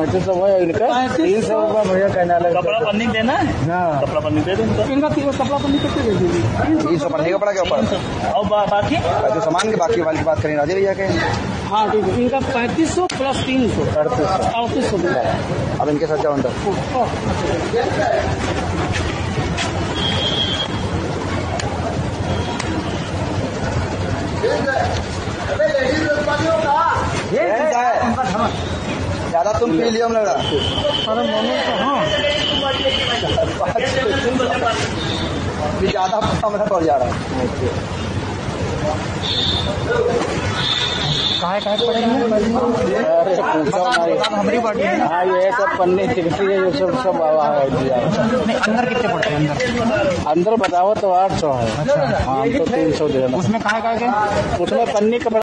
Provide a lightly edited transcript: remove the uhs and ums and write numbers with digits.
3500 है इनका, 300 रुपया भैया कहना लगा। कपड़ा पन्नी देना है, कपड़ा पन्नी दे दो इनका। कपड़ा पन्नी कितने दे दीजिए? 300 पन्नी कपड़ा के ऊपर। और बाकी जो सामान के बाकी वाली बात करें राजे भैया के। हाँ ठीक है, इनका 3500 प्लस 300 3800। अब इनके साथ जाओ अंदर। ज्यादा तुम पी लियो लग रहा। अरे मैंने तो हाँ ज्यादा हमारा पड़ जा रहा है। कहाँ पड़ेंगे? अरे हमारी पार्टी है। हाँ ये सब पन्नी टिकटी है, ये सब अंदर कितने पड़ते हैं? अंदर बताओ तो 800 है। हाँ तो 300 देना। उसमें कहाँ के? उसमें पन्नी कपड़ा